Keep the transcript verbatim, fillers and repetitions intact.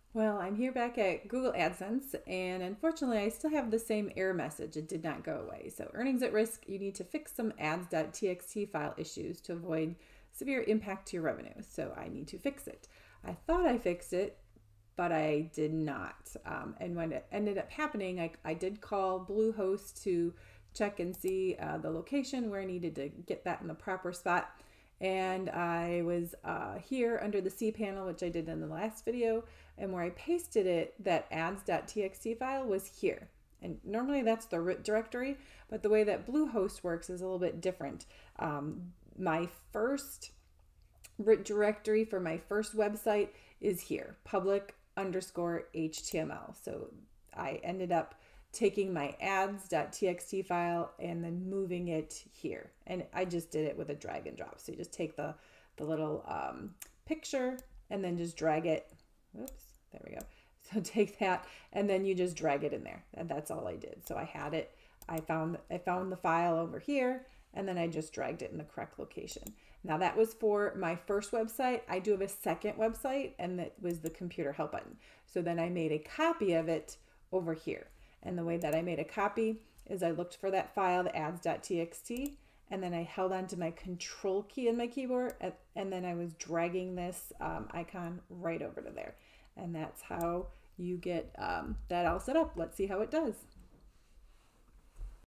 Well, I'm here back at Google AdSense, and unfortunately, I still have the same error message. It did not go away. So, earnings at risk, you need to fix some ads.txt file issues to avoid severe impact to your revenue. So, I need to fix it. I thought I fixed it, but I did not. Um, and when it ended up happening, I, I did call Bluehost to check and see uh, the location where I needed to get that in the proper spot. And I was uh, here under the C panel, which I did in the last video, and where I pasted it, that ads.txt file was here. And normally that's the root directory, but the way that Bluehost works is a little bit different. Um, my first root directory for my first website is here, public underscore H T M L. So I ended up taking my ads.txt file and then moving it here. And I just did it with a drag and drop. So you just take the, the little um, picture and then just drag it. Oops, there we go. So take that and then you just drag it in there. And that's all I did. So I had it, I found, I found the file over here, and then I just dragged it in the correct location. Now that was for my first website. I do have a second website, and that was the computer help button. So then I made a copy of it over here. And the way that I made a copy is I looked for that file, the ads.txt, and then I held onto my control key in my keyboard, and then I was dragging this um, icon right over to there. And that's how you get um, that all set up. Let's see how it does.